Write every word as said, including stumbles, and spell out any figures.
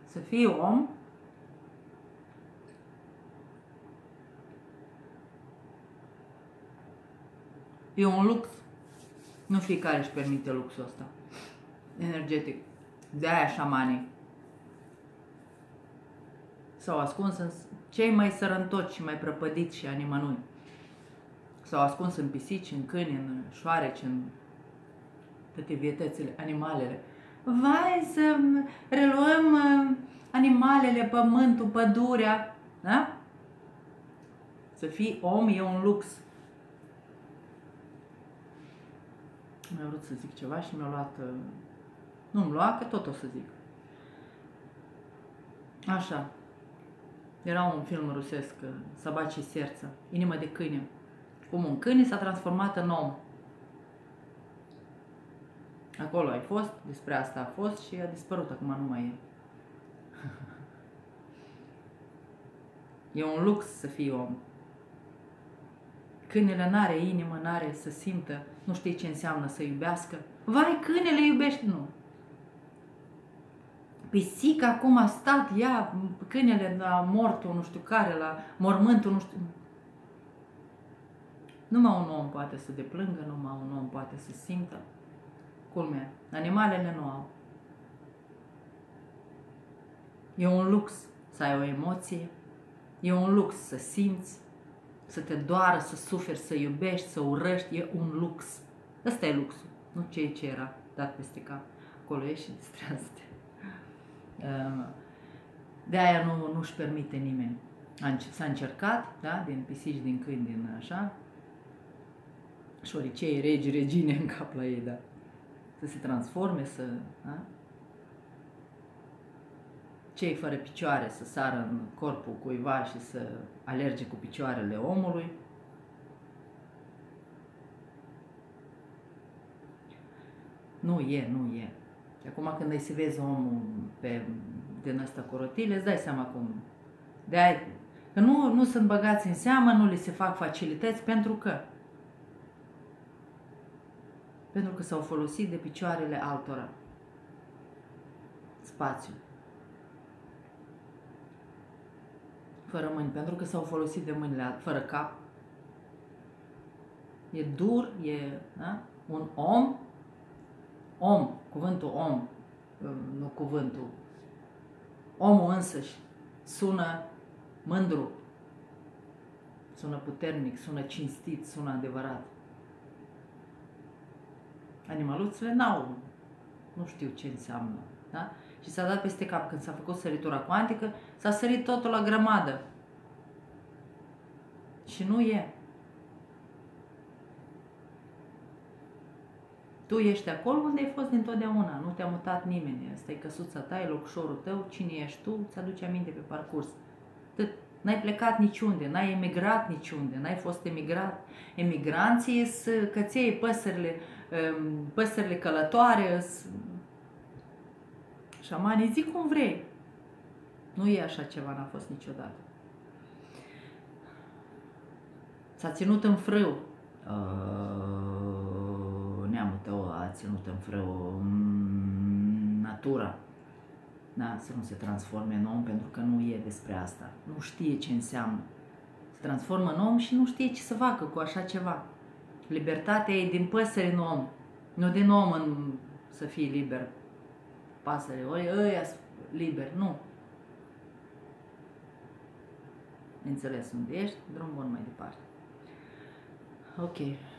Să fii om e un lux. Nu fiecare își permite luxul ăsta energetic. De-aia șamanii s-au ascuns în cei mai sărăntoci și mai prăpădiți și animănui. S-au ascuns în pisici, în câini, în șoareci, în toate vietățile, animalele. Vai să reluăm animalele, pământul, pădurea, da? Să fii om e un lux. Mi-a vrut să zic ceva și mi-a luat... Nu-mi lua, că tot o să zic. Așa. Era un film rusesc, Sabacii Serța, Inimă de câine. Cum un câine s-a transformat în om. Acolo ai fost, despre asta a fost și a dispărut, acum nu mai e. E un lux să fii om. Câinele n-are inimă, n-are să simtă, nu știe ce înseamnă să iubească. Vai, câinele iubește, nu. Pisica acum a stat, ea, câinele la mortul, nu știu care, la mormântul, nu știu. Numai un om poate să deplângă, numai un om poate să simtă. Culmea, animalele nu au. E un lux să ai o emoție, e un lux să simți, să te doară, să suferi, să iubești, să urăști, e un lux. Ăsta e luxul, nu ceea ce era dat peste cap. Acolo e și despre asta. De aia nu, nu-și permite nimeni. S-a încercat, da, din pisici, din câini, din așa, șoricei, regi, regine în cap la ei, da, să se transforme, să, da? Cei fără picioare să sară în corpul cuiva și să alerge cu picioarele omului. Nu e, nu e. Și acum când îi se vezi omul pe, din ăsta cu rotile, îți dai seama cum. De-aia, că nu, nu sunt băgați în seamă, nu li se fac facilități pentru că pentru că s-au folosit de picioarele altora. Spațiu. Fără mâini, pentru că s-au folosit de mâinile altora, fără cap. E dur, e, da? Un om, om, cuvântul om, nu cuvântul, omul însăși sună mândru, sună puternic, sună cinstit, sună adevărat. Animaluțele n-au, nu știu ce înseamnă, da? Și s-a dat peste cap când s-a făcut săritura cuantică, s-a sărit totul la grămadă. Și nu e. Tu ești acolo unde ai fost dintotdeauna, nu te-a mutat nimeni. Asta e căsuța ta, e locșorul tău, cine ești tu, ți-aduce aminte pe parcurs. N-ai plecat niciunde, n-ai emigrat niciunde, n-ai fost emigrat. Emigranții sunt căței, păsările, păsările călătoare, șamanii, zic cum vrei. Nu e așa ceva, n-a fost niciodată. S-a ținut în frâu. Neamul tău a ținut în frâu natura. Da, să nu se transforme în om, pentru că nu e despre asta. Nu știe ce înseamnă. Se transformă în om și nu știe ce să facă cu așa ceva. Libertatea e din păsări în om, nu din om în să fii liber. Pasăre, ori ăia liber, nu. Înțeles unde ești, drum bun mai departe. Ok.